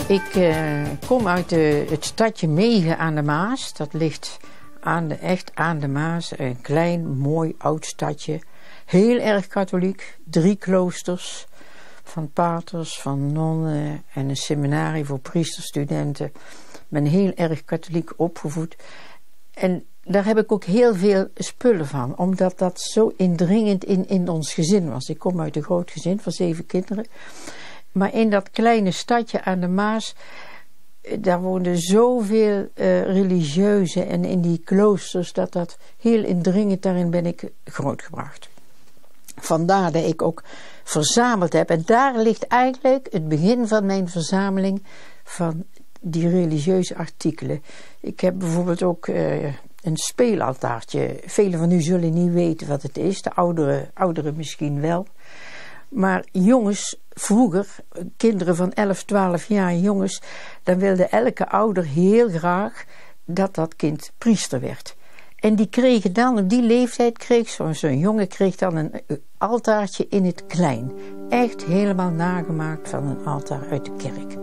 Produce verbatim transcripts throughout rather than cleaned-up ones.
Ik uh, kom uit de, het stadje Megen aan de Maas. Dat ligt aan de, echt aan de Maas. Een klein, mooi, oud stadje. Heel erg katholiek. Drie kloosters. Van paters, van nonnen en een seminarie voor priesterstudenten. Ik ben heel erg katholiek opgevoed. En daar heb ik ook heel veel spullen van. Omdat dat zo indringend in, in ons gezin was. Ik kom uit een groot gezin van zeven kinderen. Maar in dat kleine stadje aan de Maas, daar woonden zoveel uh, religieuzen en in die kloosters, dat dat heel indringend, daarin ben ik grootgebracht. Vandaar dat ik ook verzameld heb. En daar ligt eigenlijk het begin van mijn verzameling van die religieuze artikelen. Ik heb bijvoorbeeld ook uh, een speelaltaartje. Velen van u zullen niet weten wat het is, de ouderen, ouderen misschien wel. Maar jongens, vroeger, kinderen van elf, twaalf jaar, jongens, dan wilde elke ouder heel graag dat dat kind priester werd. En die kregen dan, op die leeftijd kreeg zo'n zo'n jongen kreeg dan een altaartje in het klein. Echt helemaal nagemaakt van een altaar uit de kerk.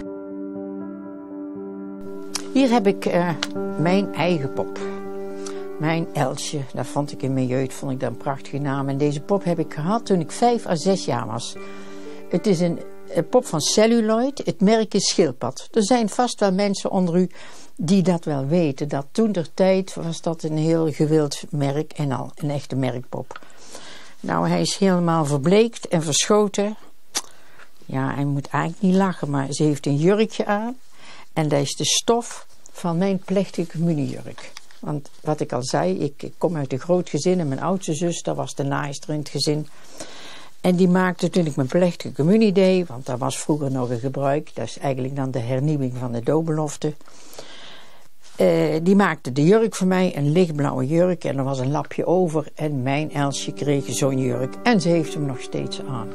Hier heb ik uh, mijn eigen pop. Mijn Elsje, dat vond ik in mijn jeugd, vond ik dat een prachtige naam. En deze pop heb ik gehad toen ik vijf à zes jaar was. Het is een, een pop van celluloid, het merk is Schildpad. Er zijn vast wel mensen onder u die dat wel weten. Dat toen der tijd was dat een heel gewild merk en al een echte merkpop. Nou, hij is helemaal verbleekt en verschoten. Ja, hij moet eigenlijk niet lachen, maar ze heeft een jurkje aan. En dat is de stof van mijn plechtige communiejurk. Want wat ik al zei, ik, ik kom uit een groot gezin en mijn oudste zus, dat was de naaister in het gezin. En die maakte toen ik mijn plechtige communie deed, want dat was vroeger nog een gebruik, dat is eigenlijk dan de hernieuwing van de doopbelofte. Uh, die maakte de jurk voor mij, een lichtblauwe jurk en er was een lapje over en mijn Elsje kreeg zo'n jurk en ze heeft hem nog steeds aan.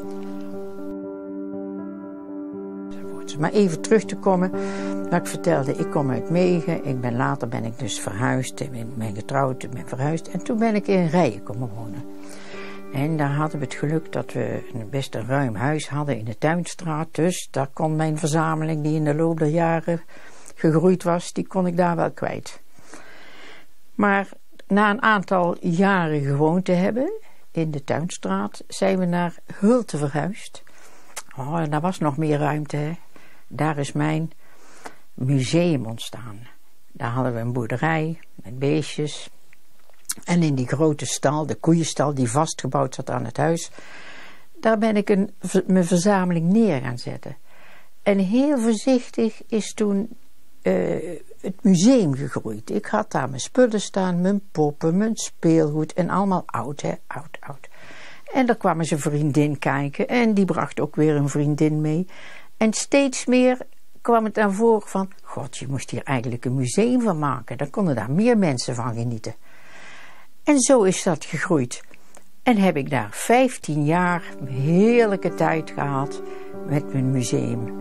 Maar even terug te komen, wat ik vertelde, ik kom uit Megen, ik ben, later ben ik dus verhuisd, ik ben, ben getrouwd, ik ben verhuisd en toen ben ik in Rijen komen wonen. En daar hadden we het geluk dat we een best een ruim huis hadden in de Tuinstraat, dus daar kon mijn verzameling die in de loop der jaren gegroeid was, die kon ik daar wel kwijt. Maar na een aantal jaren gewoond te hebben in de Tuinstraat, zijn we naar Hulte verhuisd. Oh, en daar was nog meer ruimte, hè. Daar is mijn museum ontstaan. Daar hadden we een boerderij met beestjes. En in die grote stal, de koeienstal die vastgebouwd zat aan het huis, daar ben ik een, mijn verzameling neer gaan zetten. En heel voorzichtig is toen uh, het museum gegroeid. Ik had daar mijn spullen staan, mijn poppen, mijn speelgoed en allemaal oud, hè, oud, oud. En daar kwam eens een vriendin kijken en die bracht ook weer een vriendin mee. En steeds meer kwam het naar voren van, god, je moest hier eigenlijk een museum van maken. Dan konden daar meer mensen van genieten. En zo is dat gegroeid. En heb ik daar vijftien jaar heerlijke tijd gehad met mijn museum.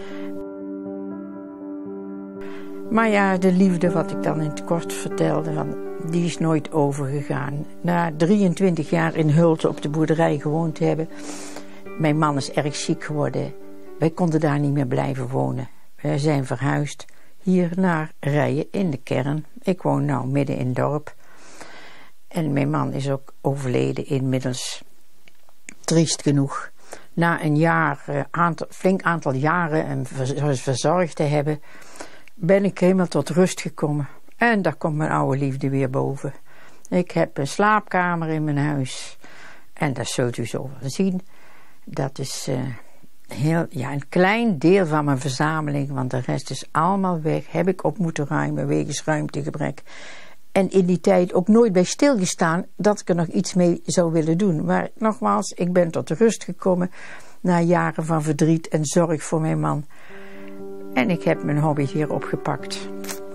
Maar ja, de liefde wat ik dan in het kort vertelde, van, die is nooit overgegaan. Na drieëntwintig jaar in Hulte op de boerderij gewoond te hebben, mijn man is erg ziek geworden. Wij konden daar niet meer blijven wonen. Wij zijn verhuisd hier naar Rijen in de kern. Ik woon nou midden in het dorp. En mijn man is ook overleden inmiddels. Triest genoeg. Na een jaar, uh, aantal, flink aantal jaren hem verzorgd te hebben, ben ik helemaal tot rust gekomen. En daar komt mijn oude liefde weer boven. Ik heb een slaapkamer in mijn huis. En dat zult u zo wel zien. Dat is uh, heel, ja, een klein deel van mijn verzameling. Want de rest is allemaal weg. Heb ik op moeten ruimen wegens ruimtegebrek. En in die tijd ook nooit bij stilgestaan dat ik er nog iets mee zou willen doen. Maar nogmaals, ik ben tot rust gekomen na jaren van verdriet en zorg voor mijn man. En ik heb mijn hobby hier opgepakt.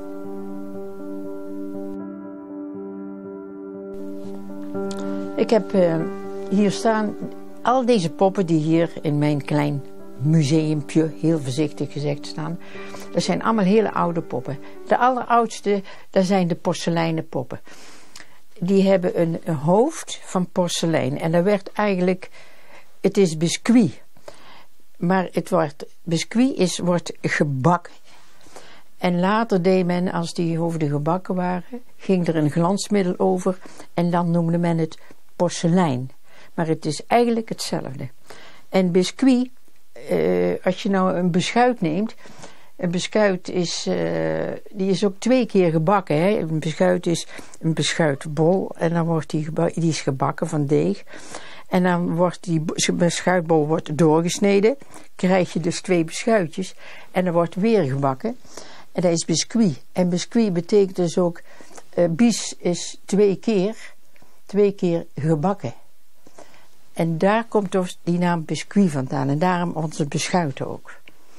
Ik heb uh, hier staan al deze poppen die hier in mijn klein museumpje, heel voorzichtig gezegd, staan. Dat zijn allemaal hele oude poppen. De alleroudste, dat zijn de porseleinen poppen. Die hebben een, een hoofd van porselein. En dat werd eigenlijk, het is biscuit. Maar het wordt, biscuit is, wordt gebakken. En later deed men, als die hoofden gebakken waren, ging er een glansmiddel over en dan noemde men het porselein. Maar het is eigenlijk hetzelfde. En biscuit, uh, als je nou een beschuit neemt, een beschuit is, uh, die is ook twee keer gebakken. Hè? Een beschuit is een beschuitbol en dan wordt die, die is gebakken van deeg. En dan wordt die beschuitbol wordt doorgesneden, krijg je dus twee beschuitjes en dan wordt weer gebakken. En dat is biscuit. En biscuit betekent dus ook, uh, bis is twee keer, twee keer gebakken. En daar komt dus die naam biscuit vandaan. En daarom onze beschuiten ook.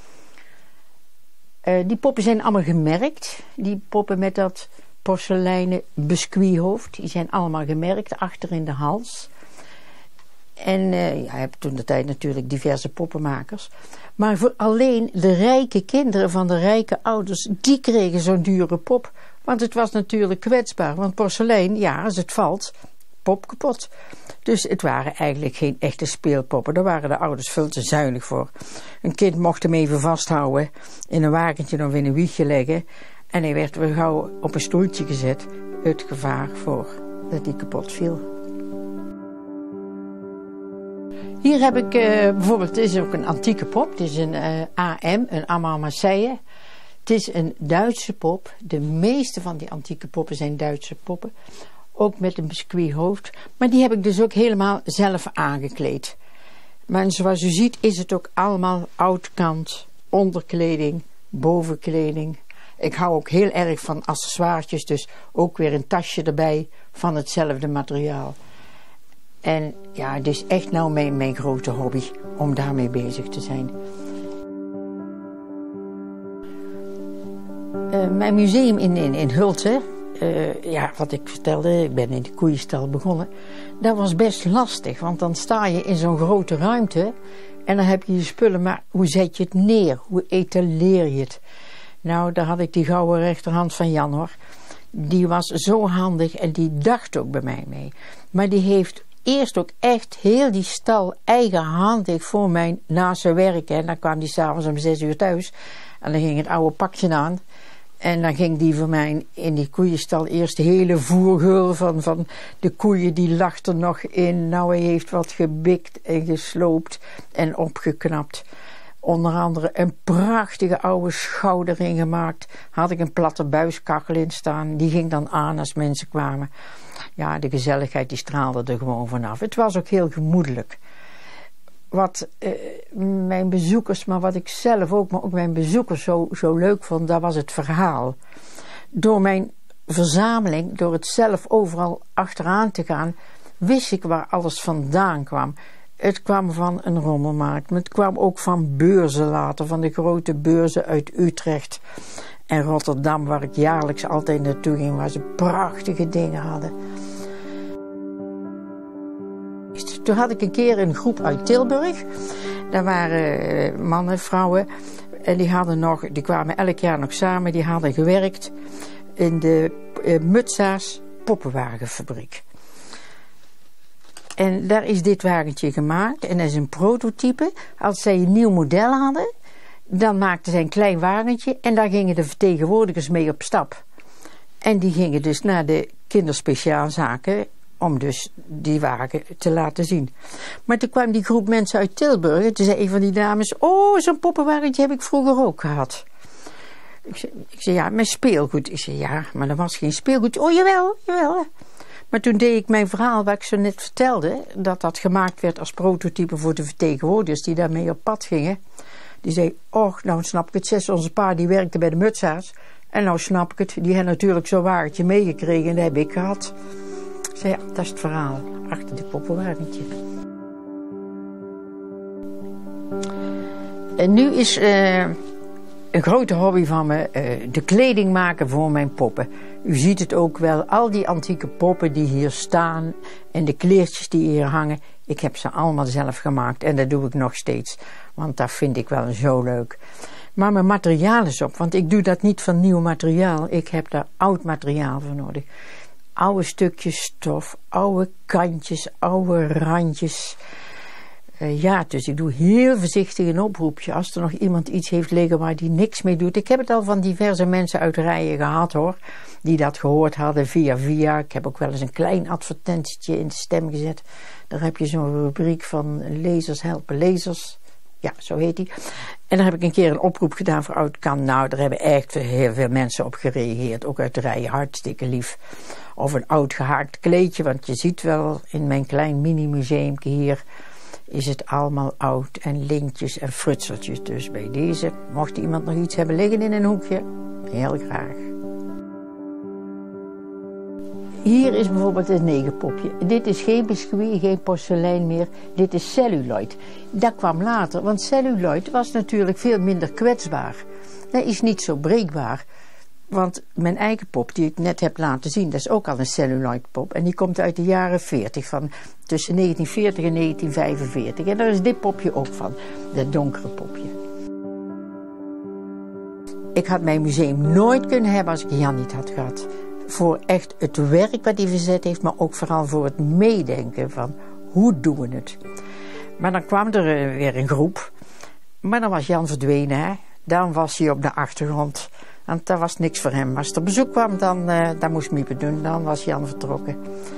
Uh, die poppen zijn allemaal gemerkt. Die poppen met dat porseleinen biscuithoofd. Die zijn allemaal gemerkt, achter in de hals. En uh, ja, je hebt toen de tijd natuurlijk diverse poppenmakers. Maar voor alleen de rijke kinderen van de rijke ouders, die kregen zo'n dure pop. Want het was natuurlijk kwetsbaar. Want porselein, ja, als het valt, pop kapot. Dus het waren eigenlijk geen echte speelpoppen. Daar waren de ouders veel te zuinig voor. Een kind mocht hem even vasthouden, in een wagentje of in een wiegje leggen. En hij werd weer gauw op een stoeltje gezet. Het gevaar voor dat hij kapot viel. Hier heb ik uh, bijvoorbeeld, dit is ook een antieke pop. Het is een uh, A M, een Amar Marseille. Het is een Duitse pop. De meeste van die antieke poppen zijn Duitse poppen. Ook met een biscuithoofd. Maar die heb ik dus ook helemaal zelf aangekleed. Maar zoals u ziet is het ook allemaal oudkant, onderkleding, bovenkleding. Ik hou ook heel erg van accessoiretjes, dus ook weer een tasje erbij van hetzelfde materiaal. En ja, het is echt nou mijn, mijn grote hobby om daarmee bezig te zijn. Uh, mijn museum in, in, in Hulten, uh, ja, wat ik vertelde, ik ben in de koeienstal begonnen. Dat was best lastig, want dan sta je in zo'n grote ruimte en dan heb je je spullen, maar hoe zet je het neer? Hoe etaleer je het? Nou, daar had ik die gouden rechterhand van Jan hoor. Die was zo handig en die dacht ook bij mij mee. Maar die heeft eerst ook echt heel die stal eigenhandig voor mij na zijn werk. En dan kwam die s'avonds om zes uur thuis. En dan ging het oude pakje aan. En dan ging die voor mij in die koeienstal eerst de hele voergeul van, van de koeien. Die lag er nog in. Nou, hij heeft wat gebikt en gesloopt en opgeknapt. Onder andere een prachtige oude schoudering gemaakt. Had ik een platte buiskachel in staan. Die ging dan aan als mensen kwamen. Ja, de gezelligheid die straalde er gewoon vanaf. Het was ook heel gemoedelijk. Wat uh, mijn bezoekers, maar wat ik zelf ook, maar ook mijn bezoekers zo, zo leuk vond, dat was het verhaal. Door mijn verzameling, door het zelf overal achteraan te gaan, wist ik waar alles vandaan kwam. Het kwam van een rommelmarkt, maar het kwam ook van beurzen later, van de grote beurzen uit Utrecht en Rotterdam, waar ik jaarlijks altijd naartoe ging, waar ze prachtige dingen hadden. Toen had ik een keer een groep uit Tilburg. Daar waren mannen, vrouwen. En die hadden nog, die kwamen elk jaar nog samen. Die hadden gewerkt in de uh, Mutsa's poppenwagenfabriek. En daar is dit wagentje gemaakt. En dat is een prototype. Als zij een nieuw model hadden, dan maakten zij een klein wagentje. En daar gingen de vertegenwoordigers mee op stap. En die gingen dus naar de kinderspeciaalzaken om dus die wagen te laten zien. Maar toen kwam die groep mensen uit Tilburg. En toen zei een van die dames, oh, zo'n poppenwagentje heb ik vroeger ook gehad. Ik zei, ik zei, ja, met speelgoed. Ik zei, ja, maar dat was geen speelgoed. Oh, jawel, jawel. Maar toen deed ik mijn verhaal, wat ik zo net vertelde, dat dat gemaakt werd als prototype voor de vertegenwoordigers die daarmee op pad gingen. Die zei, oh, nou snap ik het, zes, onze pa die werkte bij de Mutsa's. En nou snap ik het, die hebben natuurlijk zo'n wagentje meegekregen en dat heb ik gehad. Ik zei, ja, dat is het verhaal achter dit poppenwagentje. En nu is uh, een grote hobby van me uh, de kleding maken voor mijn poppen. U ziet het ook wel, al die antieke poppen die hier staan en de kleertjes die hier hangen. Ik heb ze allemaal zelf gemaakt en dat doe ik nog steeds. Want dat vind ik wel zo leuk. Maar mijn materiaal is op, want ik doe dat niet van nieuw materiaal. Ik heb daar oud materiaal voor nodig. Oude stukjes stof, oude kantjes, oude randjes. Uh, ja, dus ik doe heel voorzichtig een oproepje. Als er nog iemand iets heeft liggen waar die niks mee doet. Ik heb het al van diverse mensen uit Rijen gehad hoor. Die dat gehoord hadden via via. Ik heb ook wel eens een klein advertentietje in de stem gezet. Daar heb je zo'n rubriek van lezers helpen lezers. Ja, zo heet die. En dan heb ik een keer een oproep gedaan voor Oud-Kan. Nou, daar hebben echt heel veel mensen op gereageerd. Ook uit de Rijen, hartstikke lief. Of een oud gehaakt kleedje. Want je ziet wel in mijn klein mini-museumke hier is het allemaal oud en lintjes en frutseltjes. Dus bij deze, mocht iemand nog iets hebben liggen in een hoekje, heel graag. Hier is bijvoorbeeld het negerpopje. Dit is geen biscuit, geen porselein meer. Dit is celluloid. Dat kwam later, want celluloid was natuurlijk veel minder kwetsbaar. Dat is niet zo breekbaar. Want mijn eigen pop, die ik net heb laten zien, dat is ook al een celluloid pop. En die komt uit de jaren veertig, van tussen negentien veertig en negentien vijfenveertig. En daar is dit popje ook van, dat donkere popje. Ik had mijn museum nooit kunnen hebben als ik Jan niet had gehad. Voor echt het werk wat hij verzet heeft, maar ook vooral voor het meedenken van hoe doen we het. Maar dan kwam er weer een groep, maar dan was Jan verdwenen, hè. Dan was hij op de achtergrond. Want dat was niks voor hem. Als er bezoek kwam, dan, uh, dan moest Miep het doen. Dan was Jan vertrokken.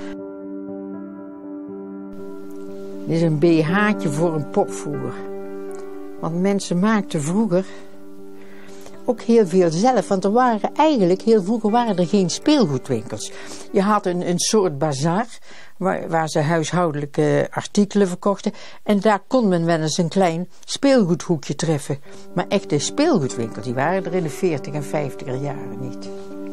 Dit is een B H'tje voor een popvoer. Want mensen maakten vroeger ook heel veel zelf. Want er waren eigenlijk, heel vroeger waren er geen speelgoedwinkels. Je had een, een soort bazaar waar, waar ze huishoudelijke artikelen verkochten. En daar kon men wel eens een klein speelgoedhoekje treffen. Maar echte speelgoedwinkels, die waren er in de veertig en vijftiger jaren niet.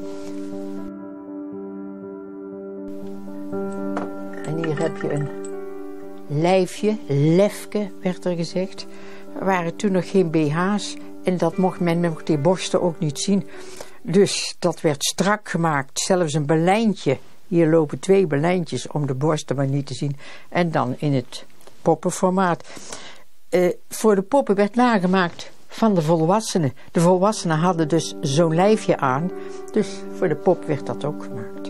En hier heb je een lijfje, lefke werd er gezegd. Er waren toen nog geen B H's. En dat mocht men met die borsten ook niet zien. Dus dat werd strak gemaakt. Zelfs een belijntje. Hier lopen twee belijntjes om de borsten maar niet te zien. En dan in het poppenformaat. Uh, voor de poppen werd nagemaakt van de volwassenen. De volwassenen hadden dus zo'n lijfje aan. Dus voor de pop werd dat ook gemaakt.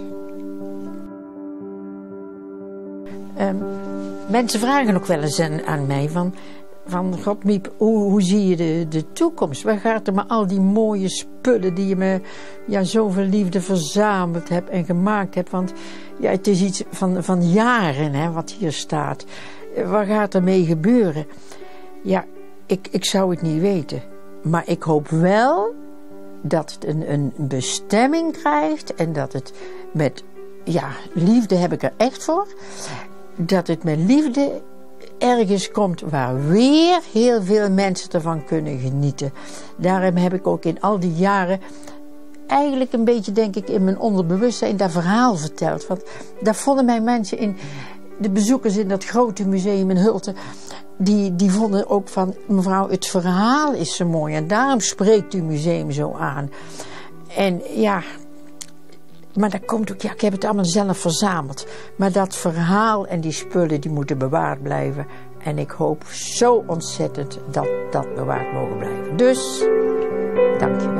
Um, mensen vragen ook wel eens aan, aan mij van... Van God Miep, hoe, hoe zie je de, de toekomst? Waar gaat er met al die mooie spullen die je me ja, zoveel liefde verzameld hebt en gemaakt hebt? Want ja, het is iets van, van jaren hè, wat hier staat. Waar gaat er mee gebeuren? Ja, ik, ik zou het niet weten. Maar ik hoop wel dat het een, een bestemming krijgt en dat het met, ja, liefde heb ik er echt voor. Dat het met liefde ergens komt waar weer heel veel mensen ervan kunnen genieten. Daarom heb ik ook in al die jaren eigenlijk een beetje, denk ik, in mijn onderbewustzijn dat verhaal verteld. Want daar vonden mij mensen in, de bezoekers in dat grote museum in Hulten, die, die vonden ook van, mevrouw, het verhaal is zo mooi en daarom spreekt uw museum zo aan. En ja, maar dat komt ook, ja, ik heb het allemaal zelf verzameld. Maar dat verhaal en die spullen, die moeten bewaard blijven. En ik hoop zo ontzettend dat dat bewaard mogen blijven. Dus, dank je.